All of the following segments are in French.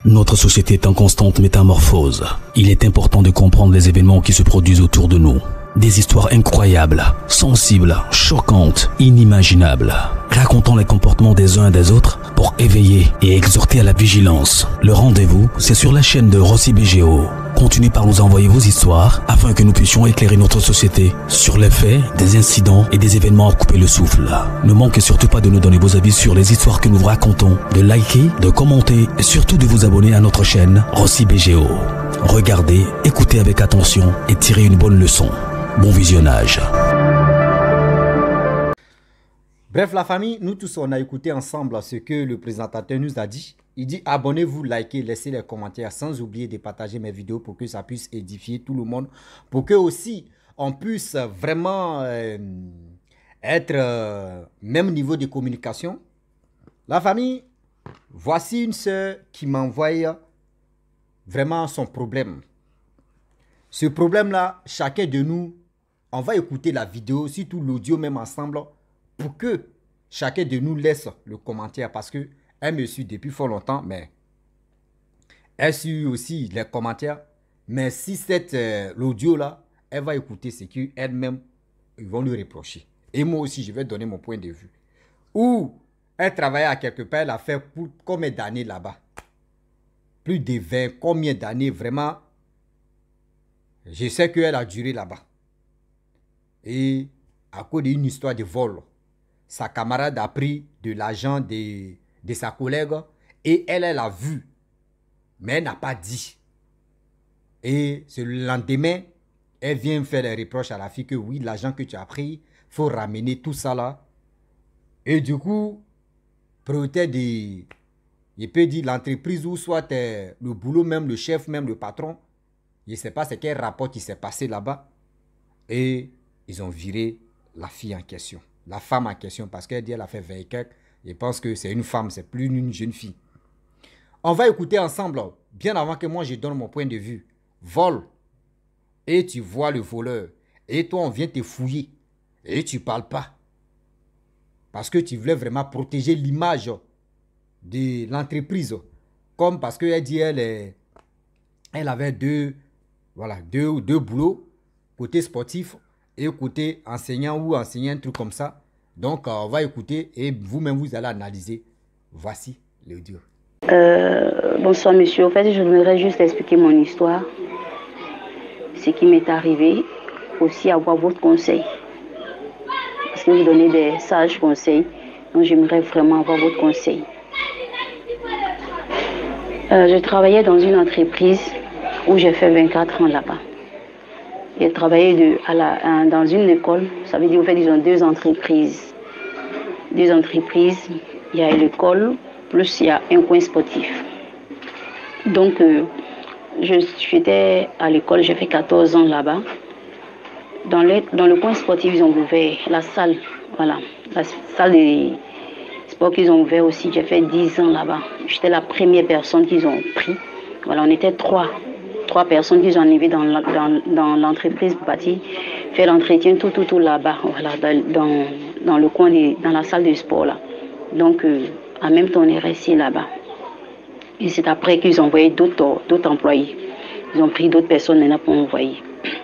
Notre société est en constante métamorphose. Il est important de comprendre les événements qui se produisent autour de nous. Des histoires incroyables, sensibles, choquantes, inimaginables, racontant les comportements des uns et des autres pour éveiller et exhorter à la vigilance. Le rendez-vous, c'est sur la chaîne de Rossi BGO. Continuez par nous envoyer vos histoires afin que nous puissions éclairer notre société sur les faits, des incidents et des événements à couper le souffle. Ne manquez surtout pas de nous donner vos avis sur les histoires que nous vous racontons, de liker, de commenter et surtout de vous abonner à notre chaîne Rossi BGO. Regardez, écoutez avec attention et tirez une bonne leçon. Bon visionnage. Bref, la famille, nous tous, on a écouté ensemble ce que le présentateur nous a dit. Il dit abonnez-vous, likez, laissez les commentaires sans oublier de partager mes vidéos pour que ça puisse édifier tout le monde. Pour que aussi on puisse vraiment être même niveau de communication. La famille, voici une soeur qui m'envoie vraiment son problème. Ce problème-là, chacun de nous, on va écouter la vidéo, surtout l'audio même ensemble, pour que chacun de nous laisse le commentaire parce que elle me suit depuis fort longtemps, mais elle suit aussi les commentaires. Mais si c'est l'audio là, elle va écouter ce qu'elle-même, ils vont lui reprocher. Et moi aussi, je vais donner mon point de vue. Ou elle travaillait à quelque part, elle a fait pour combien d'années là-bas? Plus de 20, combien d'années vraiment? Je sais qu'elle a duré là-bas. Et à cause d'une histoire de vol, sa camarade a pris de l'argent de sa collègue et elle a vu. Mais elle n'a pas dit. Et le lendemain, elle vient faire les reproches à la fille que oui, l'argent que tu as pris, il faut ramener tout ça là. Et du coup, peut-être il peut dire l'entreprise ou soit le boulot même, le chef même, le patron. Je ne sais pas ce quel rapport qui s'est passé là-bas. Et ils ont viré la fille en question. La femme en question. Parce qu'elle dit qu'elle a fait 20 quelques. Je pense que c'est une femme. C'est plus une jeune fille. On va écouter ensemble. Bien avant que moi je donne mon point de vue. Vol. Et tu vois le voleur. Et toi on vient te fouiller. Et tu ne parles pas. Parce que tu voulais vraiment protéger l'image de l'entreprise. Comme parce qu'elle dit elle avait deux boulots, côté sportif et côté enseignant ou enseignant, un truc comme ça. Donc, on va écouter et vous-même, vous allez analyser. Voici l'audio. Bonsoir, monsieur. En fait, je voudrais juste expliquer mon histoire. Ce qui m'est arrivé. Aussi avoir votre conseil. Parce que vous donnez des sages conseils. Donc, j'aimerais vraiment avoir votre conseil. Je travaillais dans une entreprise où j'ai fait 24 ans là-bas. J'ai travaillé dans une école, ça veut dire en fait ils ont deux entreprises. Deux entreprises, il y a l'école, plus il y a un coin sportif. Donc, j'étais à l'école, j'ai fait 14 ans là-bas. Dans le coin sportif, ils ont ouvert la salle, voilà, la salle de sport qu'ils ont ouvert aussi, j'ai fait 10 ans là-bas. J'étais la première personne qu'ils ont pris. Voilà, on était trois personnes qui sont arrivées dans l'entreprise pour partir faire l'entretien tout là-bas, voilà, dans le coin, dans la salle de sport là. Donc, en même temps, on est resté là-bas. Et c'est après qu'ils ont envoyé d'autres employés. Ils ont pris d'autres personnes maintenant pour envoyer.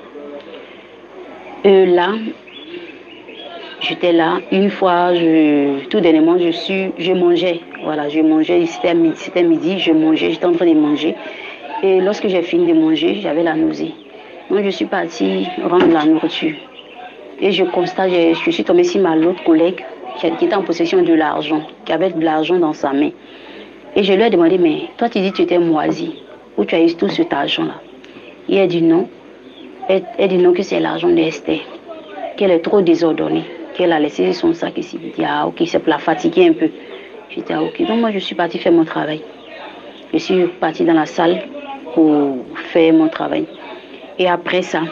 Là, j'étais là. Une fois, tout dernièrement, je mangeais. Voilà, je mangeais. C'était midi, je mangeais. J'étais en train de manger. Et lorsque j'ai fini de manger, j'avais la nausée. Donc, je suis partie rendre la nourriture. Et je constate, je suis tombée sur l'autre collègue qui était en possession de l'argent, qui avait de l'argent dans sa main. Et je lui ai demandé, mais toi, tu dis que tu étais moisi. Où tu as eu tout cet argent-là? Et elle dit non. Elle dit non, que c'est l'argent d'Esther. Qu'elle est trop désordonnée. Qu'elle a laissé son sac ici. Je dis, ah, ok, c'est pour la fatiguer un peu. Je dis, ah, ok. Donc, moi, je suis partie faire mon travail. Je suis partie dans la salle pour faire mon travail. Et après ça,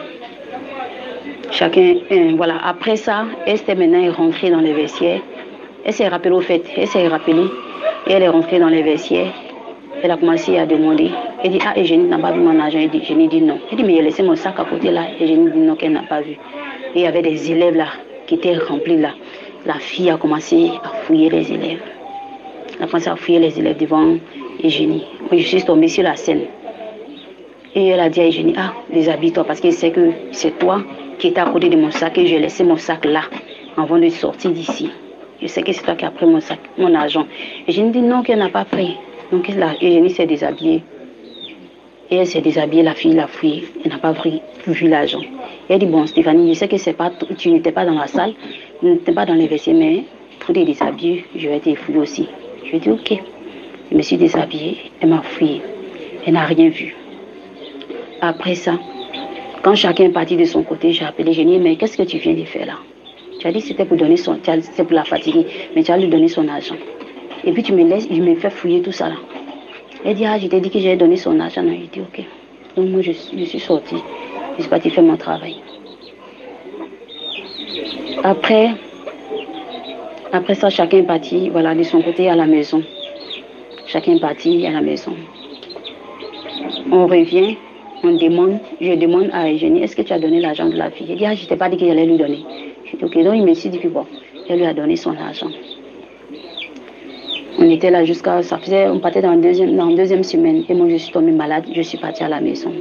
voilà, après ça, Esther maintenant est rentrée dans les vestiaires. Elle s'est rappelée au fait, et elle est rentrée dans les vestiaires. Elle a commencé à demander. Elle dit, ah, Eugénie n'a pas vu mon argent. Eugénie dit non. Elle dit, mais il a laissé mon sac à côté là. Eugénie dit non, qu'elle n'a pas vu. Et il y avait des élèves là qui étaient remplis là. La fille a commencé à fouiller les élèves. Elle a commencé à fouiller les élèves devant Eugénie. Moi, je suis tombée sur la scène. Et elle a dit à Eugénie, ah, déshabille-toi, parce qu'elle sait que c'est toi qui étais à côté de mon sac et j'ai laissé mon sac là avant de sortir d'ici. Je sais que c'est toi qui as pris mon sac, mon argent. Eugénie dit non, qu'elle n'a pas pris. Donc Eugénie s'est déshabillée. Et elle s'est déshabillée, la fille l'a fouillée. Elle n'a pas vu l'argent. Elle dit, bon, Stéphanie, je sais que c'est pas, tu n'étais pas dans la salle, tu n'étais pas dans les WC, mais pour te déshabiller, je vais te fouiller aussi. Je lui ai dit, ok. Je me suis déshabillée, elle m'a fouillée. Elle n'a rien vu. Après ça, quand chacun est parti de son côté, j'ai appelé Eugénie, mais qu'est-ce que tu viens de faire là? Tu as dit que c'était pour donner son, c'était pour la fatiguer, mais tu as lui donné son argent. Et puis tu me laisses, je me fais fouiller tout ça là. Elle dit, ah, je t'ai dit que j'allais donner son argent. Non, je dis, ok. Donc moi, je suis sortie. Je suis partie faire mon travail. Après ça, chacun est parti, voilà, de son côté à la maison. Chacun est parti à la maison. On revient, je demande à Eugénie, est-ce que tu as donné l'argent de la fille? Elle dit, ah, je t'ai pas dit que j'allais lui donner. Je dis, ok, donc il me dit que bon, elle lui a donné son argent. On était là jusqu'à, on partait dans la deuxième semaine. Et moi, je suis tombée malade, je suis partie à la maison.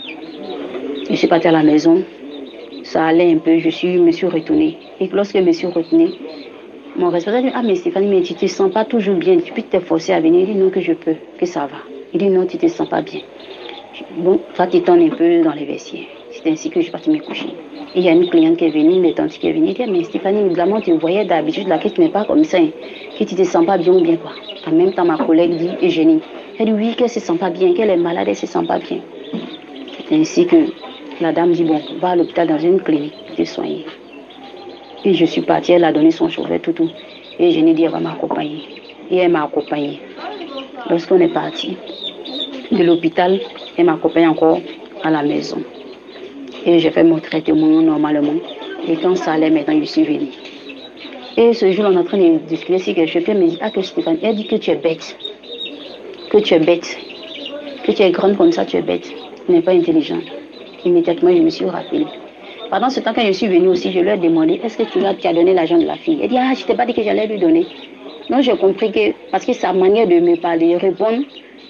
Je suis partie à la maison, ça allait un peu, je me suis retournée. Et lorsque je me suis retournée, mon responsable dit, ah mais Stéphanie, mais tu ne te sens pas toujours bien, tu peux te forcer à venir. Il dit non, que je peux, que ça va. Il dit non, tu ne te sens pas bien. Bon, va t'étendre un peu dans les vestiaires. C'est ainsi que je suis partie me coucher. Et il y a une cliente qui est venue, une tante qui est venue, elle dit, mais Stéphanie, évidemment, tu voyais d'habitude là, que tu n'es pas comme ça, hein, que tu ne te sens pas bien ou bien quoi. En même temps, ma collègue dit, Eugénie, elle dit oui, qu'elle ne se sent pas bien, qu'elle est malade, elle ne se sent pas bien. C'est ainsi que la dame dit, bon, va à l'hôpital dans une clinique, te soigner. Et je suis partie, elle a donné son chauffeur, tout. Et Eugénie dit, elle va m'accompagner. Et elle m'a accompagnée. Lorsqu'on est parti de l'hôpital, elle m'accompagne encore à la maison. Et j'ai fait mon traitement normalement. Et quand ça allait, maintenant, je suis venue. Et ce jour, on est en train de discuter si quelque chose. Elle me dit, ah, que Stéphane, elle dit que tu es bête. Que tu es bête. Que tu es grande comme ça, tu es bête. Tu n'es pas intelligente. Immédiatement, je me suis rappelée. Pendant ce temps, quand je suis venue aussi, je lui ai demandé, est-ce que tu as donné l'argent de la fille? Elle dit, ah, je ne t'ai pas dit que j'allais lui donner. Donc, j'ai compris que, parce que sa manière de me parler, répondre,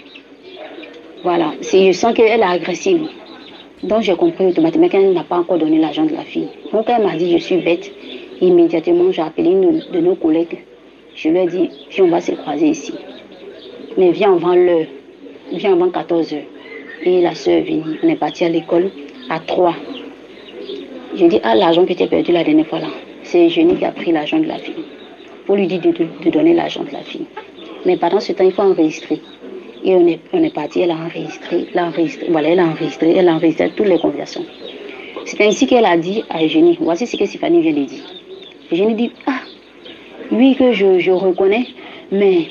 voilà, je sens qu'elle est agressive. Donc, j'ai compris automatiquement qu'elle n'a pas encore donné l'argent de la fille. Donc, elle m'a dit, je suis bête. Immédiatement, j'ai appelé une de nos collègues. Je lui ai dit, viens, on va se croiser ici. Mais viens avant l'heure. Viens avant 14 h. Et la soeur est venue. On est parti à l'école à 3. J'ai dit, ah, l'argent que tu as perdu la dernière fois là, c'est Eugénie qui a pris l'argent de la fille. Pour lui dire de donner l'argent de la fille. Mais pendant ce temps, il faut enregistrer. Et on est parti, elle a enregistré, voilà, elle a enregistré toutes les conversations. C'est ainsi qu'elle a dit à Eugénie, voici ce que Stéphanie vient de dire. Eugénie dit, ah, oui que je reconnais, mais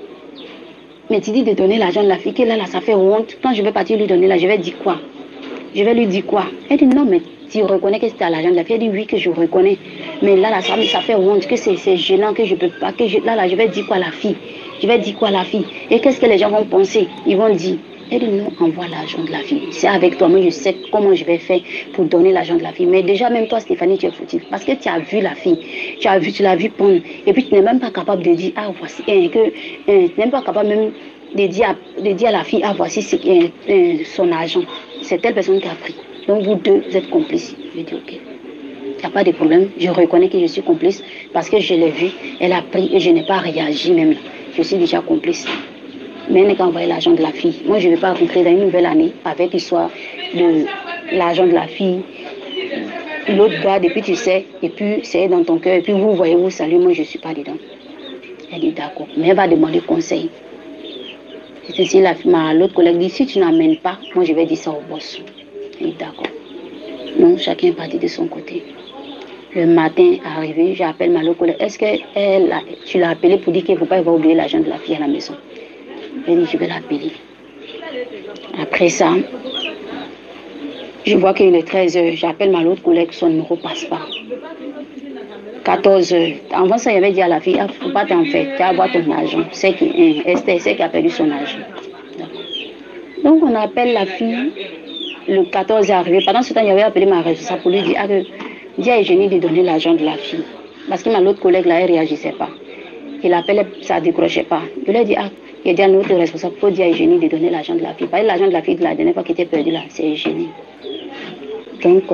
tu dis de donner l'argent de la fille, que là, ça fait honte. Quand je vais partir lui donner là, je vais dire quoi? Je vais lui dire quoi? Elle dit, non, mais tu reconnais que c'était à l'argent de la fille. Elle dit, oui que je reconnais. Mais là, ça fait honte, que c'est gênant, que je peux pas, que là, je vais dire quoi à la fille? Je vais dire quoi à la fille? Et qu'est-ce que les gens vont penser? Ils vont dire, elle dit non, envoie l'argent de la fille. C'est avec toi, moi je sais comment je vais faire pour donner l'argent de la fille. Mais déjà, même toi, Stéphanie, tu es foutive. Parce que tu as vu la fille, tu l'as vu prendre. Et puis tu n'es même pas capable de dire, ah voici, tu n'es même pas capable même de dire à la fille, ah voici son argent. C'est telle personne qui a pris. Donc vous deux, vous êtes complices. Je dis ok. Il n'y a pas de problème. Je reconnais que je suis complice parce que je l'ai vu, elle a pris et je n'ai pas réagi même là. Je suis déjà complice. Mais elle n'a qu'à envoyer l'argent de la fille. Moi, je ne vais pas rentrer dans une nouvelle année avec l'histoire de l'argent de la fille. L'autre gars, depuis tu sais, et puis c'est dans ton cœur, et puis vous voyez, vous saluez, moi je ne suis pas dedans. Elle dit d'accord. Mais elle va demander conseil. C'est ainsi l'autre collègue dit, si tu n'amènes pas, moi je vais dire ça au boss. Elle dit d'accord. Non, chacun est parti de son côté. Le matin arrivé, j'appelle ma l'autre collègue. Est-ce que tu l'as appelé pour dire qu'il ne faut pas oublier l'argent de la fille à la maison? Elle dit, je vais l'appeler. Après ça, je vois qu'il est 13 h. J'appelle ma l'autre collègue, son numéro ne passe pas. 14 h. Avant ça, il avait dit à la fille, il ne faut pas t'en faire, tu vas avoir ton argent. Esther, c'est qui a perdu son argent. Donc, on appelle la fille. Le 14 est arrivé. Pendant ce temps, il avait appelé ma responsable pour lui dire, dis à Eugénie de donner l'argent de la fille. Parce que ma l'autre collègue, là, elle ne réagissait pas. Il appelle, ça ne décrochait pas. Je lui ai dit, ah, il a dit à notre responsable, il faut dire à Eugénie de donner l'argent de la fille. Parce que l'argent de la fille de la dernière fois qui était perdu là, c'est Eugénie. Donc,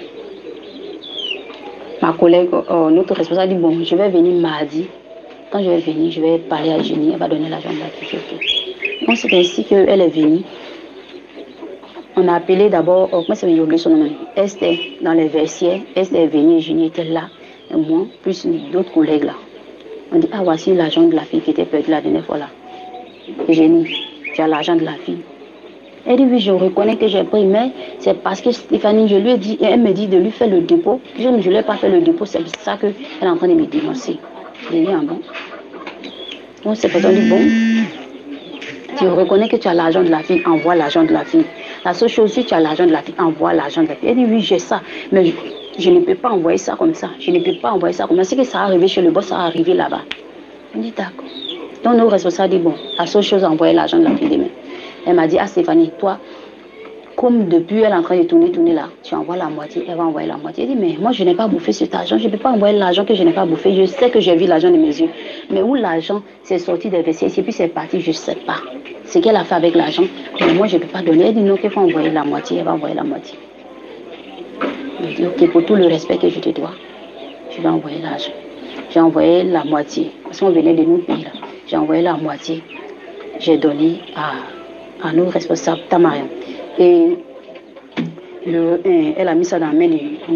ma collègue, notre responsable dit, bon, je vais venir mardi. Quand je vais venir, je vais parler à Eugénie, elle va donner l'argent de la fille. Donc, c'est ainsi qu'elle est venue. On a appelé d'abord, comment ça veut dire son nom? Esther, dans les vestiaires. Esther est venue, Eugénie était là, et moi, plus d'autres collègues là. On dit, ah, voici l'argent de la fille qui était perdue la dernière fois là. Eugénie, tu as l'argent de la fille. Elle dit, oui, je reconnais que j'ai pris, mais c'est parce que Stéphanie, je lui ai dit, elle me dit de lui faire le dépôt. Je ne lui ai pas fait le dépôt, c'est ça qu'elle est en train de me dénoncer. J'ai dit, ah bon. Donc c'est pour ça, on dit, bon, tu reconnais que tu as l'argent de la fille, envoie l'argent de la fille. La seule chose, si tu as l'argent de la fille, envoie l'argent de la fille. Elle dit, oui, j'ai ça, mais je ne peux pas envoyer ça comme ça. Je ne peux pas envoyer ça comme ça. C'est que ça va arriver chez le boss, ça va arriver là-bas. On dit, d'accord. Donc, nos responsables disent, bon, la seule chose, envoyer l'argent de la fille demain. Elle m'a dit, ah Stéphanie, toi, comme depuis elle est en train de tourner là, tu envoies la moitié, elle va envoyer la moitié. Elle dit, mais moi, je n'ai pas bouffé cet argent. Je ne peux pas envoyer l'argent que je n'ai pas bouffé. Je sais que j'ai vu l'argent de mes yeux. Mais où l'argent, c'est sorti des WC, et puis c'est parti, je ne sais pas. Ce qu'elle a fait avec l'argent, mais moi, je ne peux pas donner. Elle dit, non, qu'il faut envoyer la moitié, elle va envoyer la moitié. Je dis, ok, pour tout le respect que je te dois, je vais envoyer l'argent. J'ai envoyé la moitié, parce qu'on venait de nous payer là. J'ai envoyé la moitié. J'ai donné à nos responsables Tamarin. Et elle a mis ça dans la main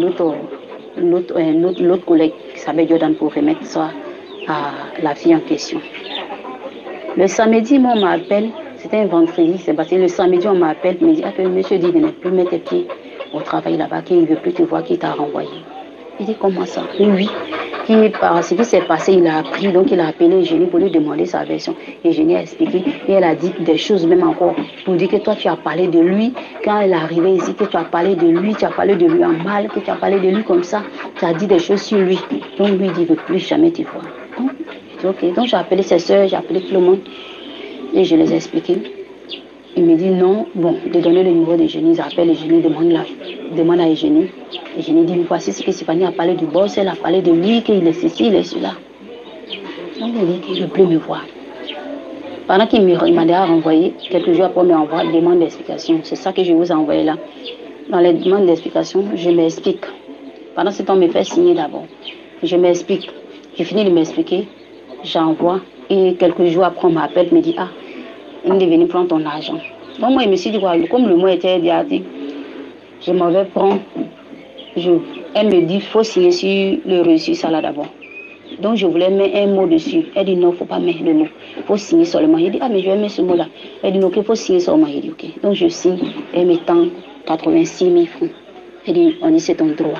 de l'autre collègue qui s'appelle Jordan pour remettre ça à la fille en question. Le samedi, moi, on m'appelle, c'était un vendredi, c'est passé. Le samedi, on m'appelle, me dit, ah, que monsieur dit de ne plus mettre tes pieds au travail là-bas, qu'il ne veut plus te voir, qu'il t'a renvoyé. Il dit, comment ça? Oui. Par ce qui s'est passé, il a appris, donc il a appelé Eugénie pour lui demander sa version. Eugénie a expliqué et elle a dit des choses même encore pour dire que toi tu as parlé de lui quand elle est arrivée ici, que tu as parlé de lui, tu as parlé de lui en mal, que tu as parlé de lui comme ça, tu as dit des choses sur lui. Donc lui il dit, il ne veut plus jamais te voir. Donc, je dis, ok. Donc j'ai appelé ses soeurs, j'ai appelé tout le monde et je les ai expliqué. Il me dit non, bon, de donner le numéro d'Eugénie, ils appellent Eugénie, demande à Eugénie. Eugénie dit, voici ce que Stéphanie a parlé du boss, elle a parlé de lui, qu'il est ceci, il est cela. Donc il dit qu'il ne veut plus me voir. Pendant qu'il m'a déjà renvoyé, quelques jours après, il m'envoie une demande d'explication. C'est ça que je vous ai envoyé là. Dans les demandes d'explication, je m'explique. Pendant ce temps, on me fait signer d'abord. Je m'explique. J'ai fini de m'expliquer, j'envoie. Et quelques jours après, on m'appelle, me dit, ah, il est venu prendre ton argent. Donc moi, je me suis dit, comme le mois était déjà dit, je m'en vais prendre. Elle me dit, il faut signer sur le reçu, ça là d'abord. Donc je voulais mettre un mot dessus. Elle dit, non, il ne faut pas mettre le mot. Il faut signer seulement. J'ai dit, ah, mais je vais mettre ce mot-là. Elle dit, non, il faut signer seulement. J'ai dit, ok. Donc je signe, elle me tend 86 000 francs. Elle dit, on dit, c'est ton droit.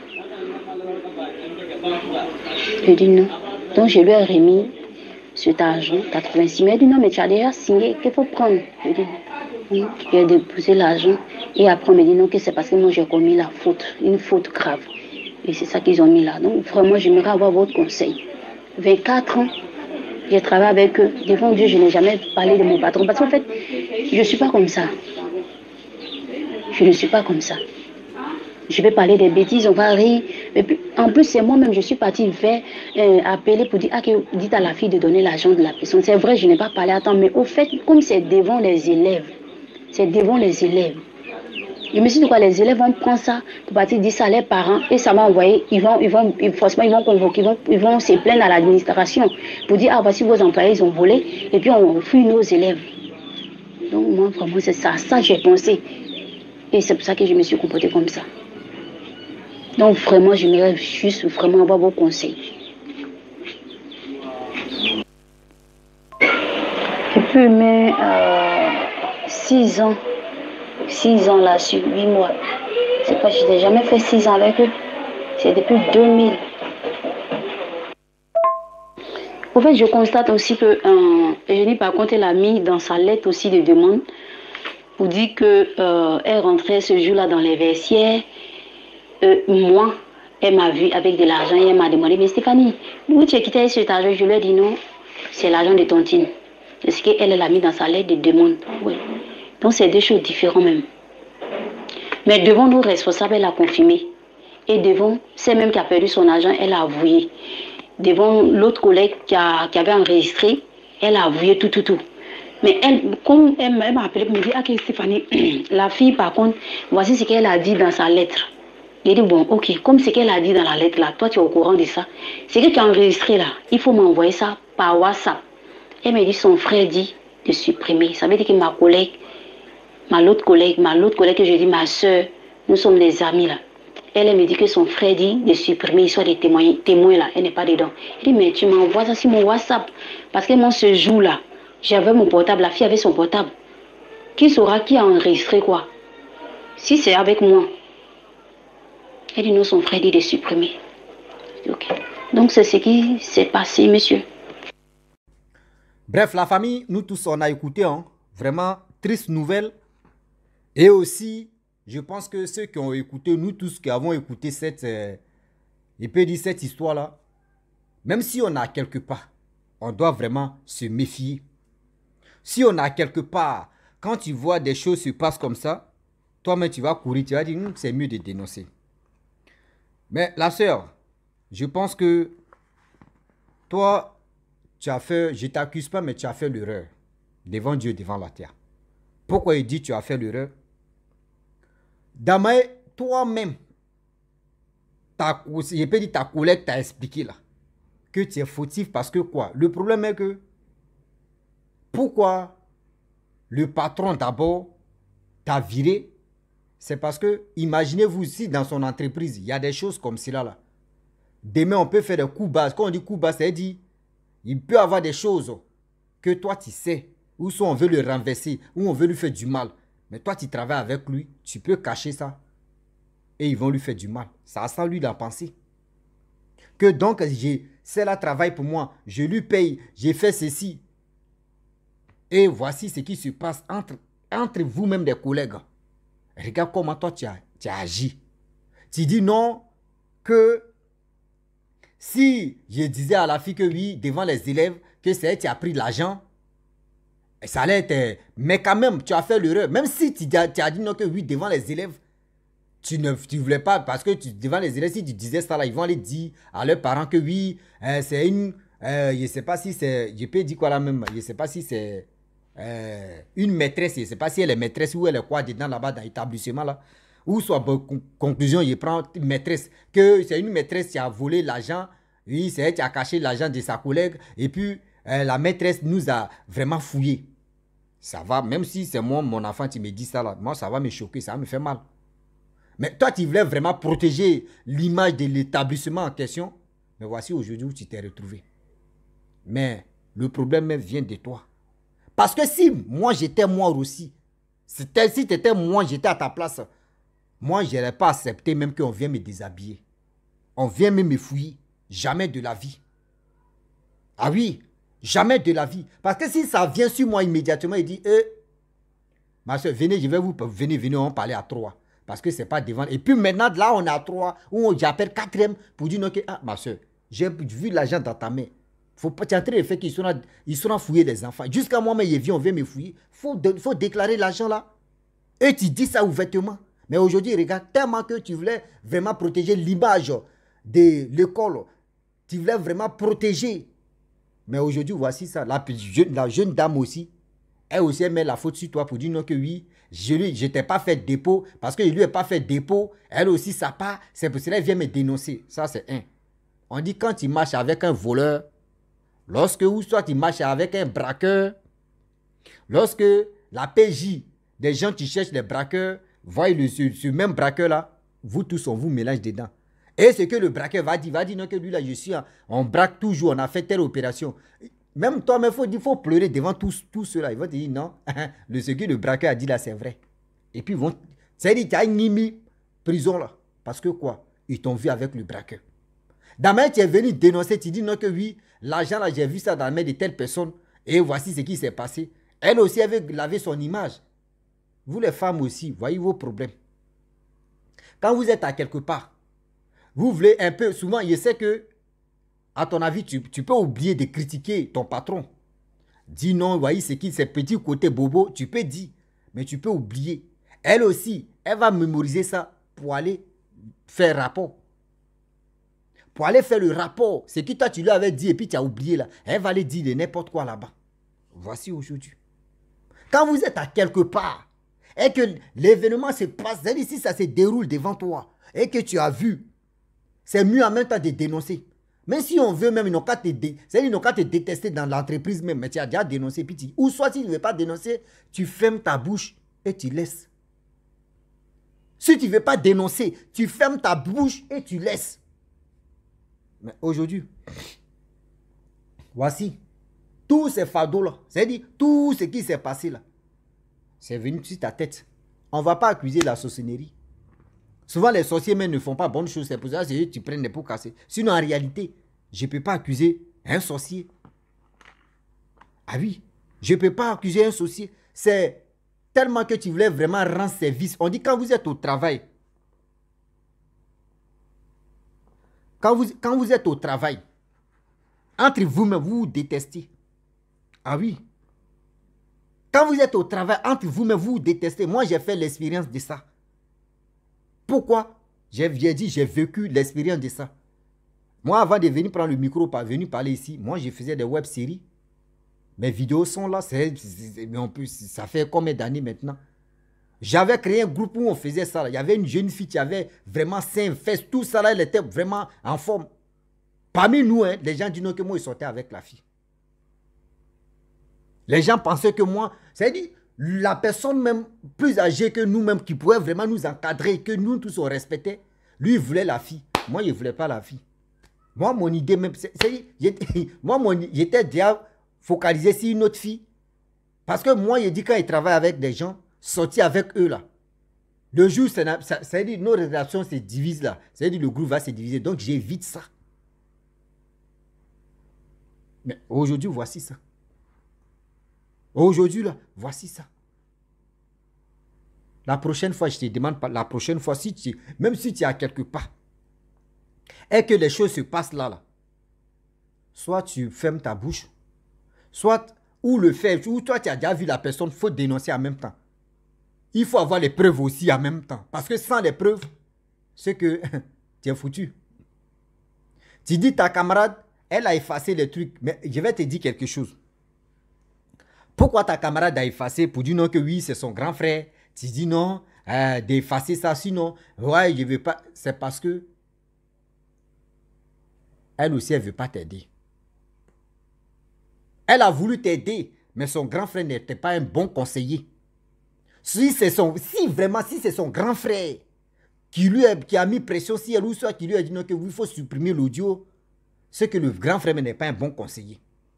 Je dis, non. Donc je lui ai remis cet argent, 86 000. Elle dit, non, mais tu as déjà signé, qu'il faut prendre. Je dis, oui. Je lui ai déposé l'argent. Et après, on me dit, non, que c'est parce que moi, j'ai commis la faute, une faute grave. Et c'est ça qu'ils ont mis là. Donc, vraiment, j'aimerais avoir votre conseil. 24 ans, j'ai travaillé avec eux. Devant Dieu, je n'ai jamais parlé de mon patron. Parce qu'en fait, je ne suis pas comme ça. Je ne suis pas comme ça. Je vais parler des bêtises, on va rire. Et puis, en plus, c'est moi-même, je suis partie faire appeler pour dire, ah, que dites à la fille de donner l'argent de la personne. C'est vrai, je n'ai pas parlé à temps, mais au fait, comme c'est devant les élèves, c'est devant les élèves. Je me suis dit, quoi, les élèves vont prendre ça pour partir dire ça à leurs parents et ça va envoyer, forcément, ils vont convoquer, ils vont se plaindre à l'administration pour dire, ah, voici vos employés, ils ont volé, et puis on fuit nos élèves. Donc, moi, vraiment, c'est ça j'ai pensé. Et c'est pour ça que je me suis comportée comme ça. Donc, vraiment, j'aimerais juste vraiment avoir vos conseils. Depuis mes 6 ans, 6 ans là, sur 8 mois. C'est pas, je n'ai jamais fait 6 ans avec eux. C'est depuis 2000. Au fait, je constate aussi que Eugénie, par contre, elle a mis dans sa lettre aussi de demande pour dire qu'elle rentrait ce jour-là dans les vestiaires. Moi, elle m'a vu avec de l'argent et elle m'a demandé, mais Stéphanie, où tu as quitté cet argent? Je lui ai dit non, c'est l'argent de tontine. C'est ce qu'elle a mis dans sa lettre de demande. Oui. Donc, c'est deux choses différentes même. Mais devant nos responsables, elle a confirmé. Et devant celle même qui a perdu son argent, elle a avoué. devant l'autre collègue qui avait enregistré, elle a avoué tout. Mais elle, comme elle m'a appelé pour me dire, ok Stéphanie, la fille par contre, voici ce qu'elle a dit dans sa lettre. J'ai dit, bon, ok, comme ce qu'elle a dit dans la lettre là, toi tu es au courant de ça. Ce que tu as enregistré là, il faut m'envoyer ça par WhatsApp. Elle m'a dit, son frère dit de supprimer. Ça veut dire que l'autre collègue que je dis, ma soeur, nous sommes des amis là. Elle me dit que son frère dit de supprimer l'histoire des témoins là, elle n'est pas dedans. Je dis, mais tu m'envoies ça sur mon WhatsApp. Parce que moi, ce jour-là, j'avais mon portable, la fille avait son portable. Qui saura qui a enregistré quoi? Si c'est avec moi. Elle dit non, son frère dit de supprimer. Ok. Donc c'est ce qui s'est passé, monsieur. Bref, la famille, nous tous, on a écouté, hein, vraiment triste nouvelle. Et aussi, je pense que ceux qui ont écouté, nous tous qui avons écouté cette histoire-là, même si on a quelque part, on doit vraiment se méfier. Si on a quelque part, quand tu vois des choses se passent comme ça, toi-même tu vas courir, tu vas dire, c'est mieux de dénoncer. Mais la sœur, je pense que toi, tu as fait, je ne t'accuse pas, mais tu as fait l'erreur devant Dieu, devant la terre. Pourquoi il dit tu as fait l'erreur? Damae, toi-même, je peux dire ta collègue t'a expliqué là, que tu es fautif parce que quoi? Le problème est que, pourquoi le patron d'abord t'a viré? C'est parce que, imaginez-vous si dans son entreprise, il y a des choses comme cela là. Demain, on peut faire des coups bas. Quand on dit coups bas, c'est-à-dire, il peut y avoir des choses que toi tu sais, ou soit on veut le renverser, ou on veut lui faire du mal. Mais toi, tu travailles avec lui, tu peux cacher ça. Et ils vont lui faire du mal. Ça a ça lui dans la pensée. Que donc, c'est là travail pour moi, je lui paye, j'ai fait ceci. Et voici ce qui se passe entre vous-même des collègues. Regarde comment toi tu as agi. Tu dis non, que si je disais à la fille que oui, devant les élèves, que c'est elle qui a pris de l'argent, ça allait être... Mais quand même, tu as fait l'erreur. Même si tu as dit non, que oui, devant les élèves, tu ne voulais pas, parce que devant les élèves, si tu disais ça là, ils vont aller dire à leurs parents que oui, c'est une... je ne sais pas si c'est... Je peux dire quoi là même, je ne sais pas si c'est... une maîtresse, je ne sais pas si elle est maîtresse ou elle est quoi dedans là-bas dans l'établissement là. Ou soit, bon, conclusion, je prends une maîtresse, que c'est une maîtresse qui a volé l'argent, oui, c'est elle qui a caché l'argent de sa collègue, et puis la maîtresse nous a vraiment fouillé. Ça va, même si c'est moi, mon enfant, qui me dit ça là, moi ça va me choquer, ça va me faire mal. Mais toi, tu voulais vraiment protéger l'image de l'établissement en question, mais voici aujourd'hui où tu t'es retrouvé. Mais le problème vient de toi. Parce que si moi j'étais moi aussi, si tu étais moi, j'étais à ta place, moi je n'aurais pas accepté même qu'on vienne me déshabiller. On vient même me fouiller. Jamais de la vie. Ah oui, jamais de la vie. Parce que si ça vient sur moi immédiatement, il dit, ma soeur, venez, je vais vous, venez, on va parler à 3. Parce que c'est pas devant. Et puis maintenant, là, on est à 3, où j'appelle 4e pour dire, ok, ah, ma soeur, j'ai vu l'argent dans ta main. Faut pas t'entrer le fait qu'ils sont fouiller les enfants. Jusqu'à moi-même, on vient me fouiller. Faut déclarer l'argent là. Et tu dis ça ouvertement. Mais aujourd'hui, regarde, tellement que tu voulais vraiment protéger l'image de l'école. Tu voulais vraiment protéger. Mais aujourd'hui, voici ça. La jeune dame aussi, elle aussi, elle met la faute sur toi pour dire non que oui, je t'ai pas fait dépôt. Parce que je lui ai pas fait dépôt. Elle aussi, ça part. C'est pour cela qu'elle vient me dénoncer. Ça, c'est un. On dit quand tu marches avec un voleur, lorsque ou soit tu marches avec un braqueur, lorsque la PJ, des gens qui cherchent les braqueurs, voient ce même braqueur là, vous tous on vous mélange dedans. Et ce que le braqueur va dire non que lui là je suis, on braque toujours, on a fait telle opération. Même toi, mais il faut pleurer devant tous ceux-là. Ils vont te dire non, ce que le braqueur a dit là c'est vrai. Et puis c'est-à-dire tu as une prison là. Parce que quoi? Ils t'ont vu avec le braqueur. Demain, tu es venu dénoncer, tu dis non que oui, l'argent là, j'ai vu ça dans la main de telle personne. Et voici ce qui s'est passé. Elle aussi avait lavé son image. Vous les femmes aussi, voyez vos problèmes. Quand vous êtes à quelque part, vous voulez un peu, souvent, je sais que, à ton avis, tu peux oublier de critiquer ton patron. Dis non, voyez ce qui, ces petits côtés bobo, tu peux dire, mais tu peux oublier. Elle aussi, elle va mémoriser ça pour aller faire rapport. pour aller faire le rapport. C'est que toi, tu lui avais dit et puis tu as oublié là. Elle va aller dire de n'importe quoi là-bas. Voici aujourd'hui. Quand vous êtes à quelque part et que l'événement se passe, c'est-à-dire si ça se déroule devant toi et que tu as vu, c'est mieux en même temps de dénoncer. Même si on veut même, ils n'ont qu'à te détester dans l'entreprise même, mais tu as déjà dénoncé. Puis ou soit si tu ne veux pas dénoncer, tu fermes ta bouche et tu laisses. Si tu ne veux pas dénoncer, tu fermes ta bouche et tu laisses. Mais aujourd'hui, voici, tous ces fardeaux-là, c'est-à-dire tout ce qui s'est passé là, c'est venu sur ta tête. On ne va pas accuser la sorcellerie. Souvent, les sorciers même ne font pas bonne chose. C'est pour ça que tu prends des pots cassés. Sinon, en réalité, je ne peux pas accuser un sorcier. Ah oui, je ne peux pas accuser un sorcier. C'est tellement que tu voulais vraiment rendre service. On dit quand vous êtes au travail, quand vous êtes au travail, entre vous-même, vous vous détestez. Ah oui. Quand vous êtes au travail, entre vous-même, vous vous détestez. Moi, j'ai fait l'expérience de ça. Pourquoi? J'ai dit, j'ai vécu l'expérience de ça. Moi, avant de venir prendre le micro, venir parler ici, moi, je faisais des web-séries. Mes vidéos sont là. Ça fait combien d'années maintenant? J'avais créé un groupe où on faisait ça. Il y avait une jeune fille qui avait vraiment 5 fesses. Tout ça, là, elle était vraiment en forme. Parmi nous, hein, les gens disent non que moi, ils sortaient avec la fille. Les gens pensaient que moi, c'est-à-dire, la personne même plus âgée que nous-mêmes qui pouvait vraiment nous encadrer, que nous tous on respectait, lui il voulait la fille. Moi, je ne voulais pas la fille. Moi, mon idée même, j'étais déjà focalisé sur une autre fille. Parce que moi, il dit quand il travaille avec des gens, sortir avec eux là. Le jour, c'est-à-dire nos relations se divisent là. C'est-à-dire le groupe va se diviser. Donc, j'évite ça. Mais aujourd'hui, voici ça. Aujourd'hui, là, voici ça. La prochaine fois, je te demande pas, la prochaine fois, même si tu es à quelque part, et que les choses se passent là, soit tu fermes ta bouche, soit, ou le fait, ou toi, tu as déjà vu la personne, il faut dénoncer en même temps. Il faut avoir les preuves aussi en même temps. Parce que sans les preuves, c'est que tu es foutu. Tu dis ta camarade, elle a effacé les trucs, mais je vais te dire quelque chose. Pourquoi ta camarade a effacé pour dire non que oui, c'est son grand frère? Tu dis non, d'effacer ça, sinon, ouais, je ne veux pas. C'est parce que elle aussi, elle ne veut pas t'aider. Elle a voulu t'aider, mais son grand frère n'était pas un bon conseiller. Si c'est son grand frère qui a mis pression sur elle, ou soit qui lui a dit non, que oui, il faut supprimer l'audio, c'est que le grand frère n'est pas un bon conseiller.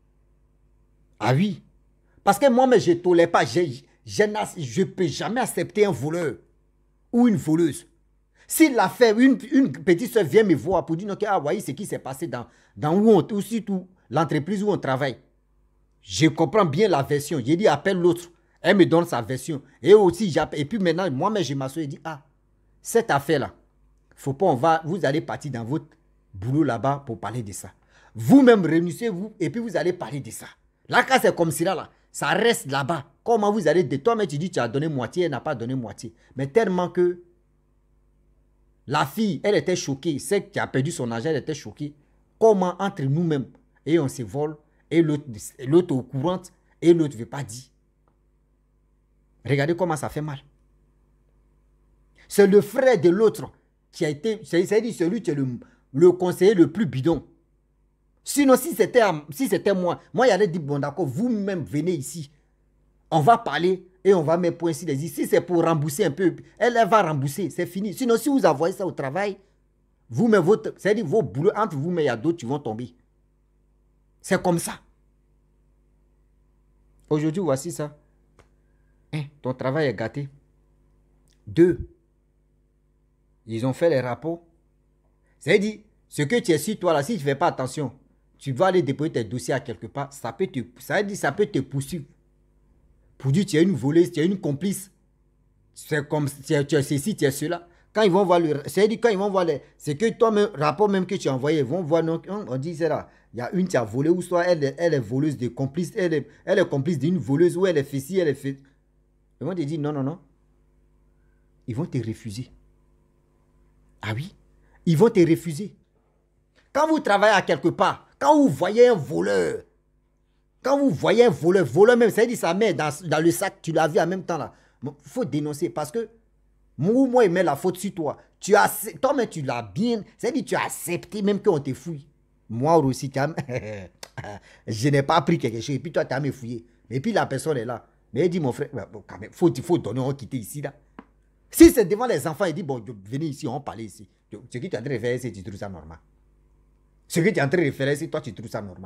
Ah oui. Parce que moi, mais je ne tolère pas, je ne peux jamais accepter un voleur ou une voleuse. S'il l'a fait, une petite soeur vient me voir pour dire que, ah, voyez ce qui s'est passé dans ou surtout l'entreprise où on travaille. Je comprends bien la version. J'ai dit, appelle l'autre. Elle me donne sa version. Et aussi, j'appelle. Et puis maintenant, moi-même, je m'assois et dis, ah, cette affaire-là, faut pas, vous allez partir dans votre boulot là-bas pour parler de ça. Vous-même, réunissez-vous et puis vous allez parler de ça. Là, quand c'est comme cela, là, ça reste là-bas. Comment vous allez de toi, mais tu dis tu as donné moitié, elle n'a pas donné moitié. Mais tellement que la fille, elle était choquée. Celle qui a perdu son argent, elle était choquée. Comment entre nous-mêmes, et on se vole, et l'autre est au courant, et l'autre ne veut pas dire. Regardez comment ça fait mal. C'est le frère de l'autre qui a été, c'est-à-dire celui qui est le conseiller le plus bidon. Sinon, si c'était moi, il allait dire, bon d'accord, vous-même venez ici. On va parler et on va mettre point ici. Si c'est pour rembourser un peu, elle va rembourser, c'est fini. Sinon, si vous envoyez ça au travail, vous-même, c'est-à-dire vos boulots, entre vous, mais il y a d'autres qui vont tomber. C'est comme ça. Aujourd'hui, voici ça. Ton travail est gâté. 2. Ils ont fait les rapports. C'est-à-dire, ce que tu es sur toi là, si tu ne fais pas attention, tu vas aller déposer tes dossiers à quelque part, ça peut te poursuivre. Pour dire tu es une voleuse, tu es une complice. C'est comme tu es ceci, tu es cela. Quand ils vont voir c'est-à-dire quand ils vont voir c'est que toi-même, rapport même que tu as envoyé, ils vont voir, on dit c'est là, il y a une qui a volé, ou soit elle est voleuse de complice, elle est complice d'une voleuse, ou elle est fait ci, elle est fait. Ils vont te dire non. Ils vont te refuser. Ah oui, ils vont te refuser. Quand vous travaillez à quelque part, quand vous voyez un voleur, voleur même, c'est-à-dire sa main dans le sac, tu l'as vu en même temps là. Il faut dénoncer parce que moi, il met la faute sur toi. Toi-même, tu l'as bien, c'est-à-dire tu as accepté même qu'on te fouille. Moi aussi, je n'ai pas appris quelque chose et puis toi, tu as me fouillé. Et puis la personne est là. Mais il dit, mon frère, quand même, faut donner, on va quitter ici là. Si c'est devant les enfants, il dit, bon, venez ici, on va parler ici. Ce que tu es en train de faire ici, tu trouves ça normal. Ce que tu es en train de faire ici, toi, tu trouves ça normal.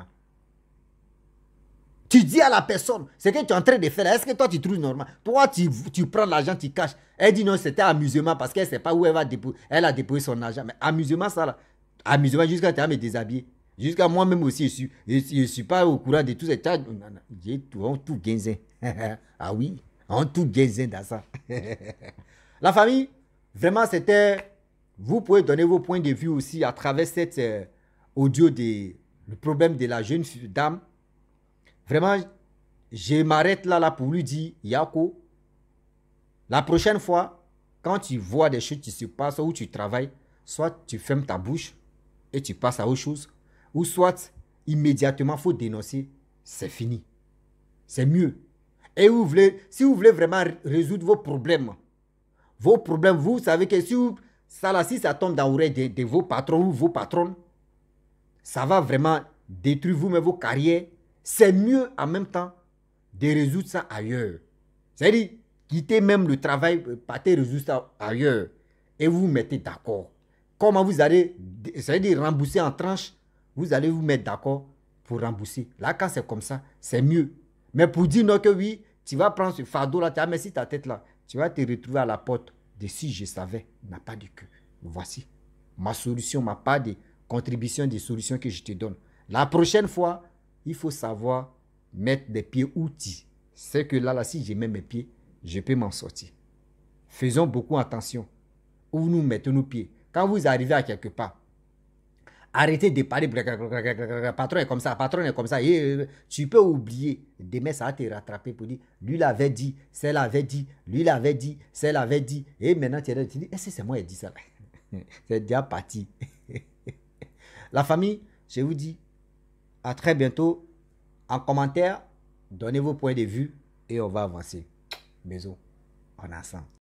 Tu dis à la personne, ce que tu es en train de faire, est-ce que toi, tu trouves normal? Toi, tu prends l'argent, tu caches. Elle dit non, c'était amusement parce qu'elle ne sait pas où elle va déposer. Elle a déposé son argent. Mais amusement, ça là. Amusement jusqu'à tu vas me déshabiller. Jusqu'à moi-même aussi, je ne suis pas au courant de tout ça. J'ai tout gagné. Ah oui, on tout gagné dans ça. La famille, vraiment, c'était... Vous pouvez donner vos points de vue aussi à travers cet audio le problème de la jeune dame. Vraiment, je m'arrête là pour lui dire, Yako, la prochaine fois, quand tu vois des choses qui se passent où tu travailles, soit tu fermes ta bouche et tu passes à autre chose, ou soit immédiatement, il faut dénoncer, c'est fini. C'est mieux. Et si vous voulez vraiment résoudre vos problèmes, vous savez que si ça tombe dans l'oreille de vos patrons ou vos patronnes, ça va vraiment détruire vous-même vos carrières. C'est mieux en même temps de résoudre ça ailleurs. C'est-à-dire, quitter même le travail, partez résoudre ça ailleurs. Et vous vous mettez d'accord. Comment vous allez, c'est-à-dire rembourser en tranches, vous allez vous mettre d'accord pour rembourser. Là, quand c'est comme ça, c'est mieux. Mais pour dire non que oui, tu vas prendre ce fardeau-là, tu vas mettre ta tête là, tu vas te retrouver à la porte de si je savais, n'a pas de queue. Voici ma solution, ma part de contribution des solutions que je te donne. La prochaine fois, il faut savoir mettre des pieds outils. C'est que là, si je mets mes pieds, je peux m'en sortir. Faisons beaucoup attention où nous mettons nos pieds. Quand vous arrivez à quelque part, arrêtez de parler. Patron est comme ça, patron est comme ça. Et, tu peux oublier. Demain, ça va te rattraper pour dire, lui l'avait dit, celle l'avait dit, lui l'avait dit, celle l'avait dit. Et maintenant, tu dis, est-ce que c'est moi qui ai dit ça? C'est déjà parti. La famille, je vous dis, à très bientôt. En commentaire, donnez vos points de vue et on va avancer. Bisous. On est ensemble.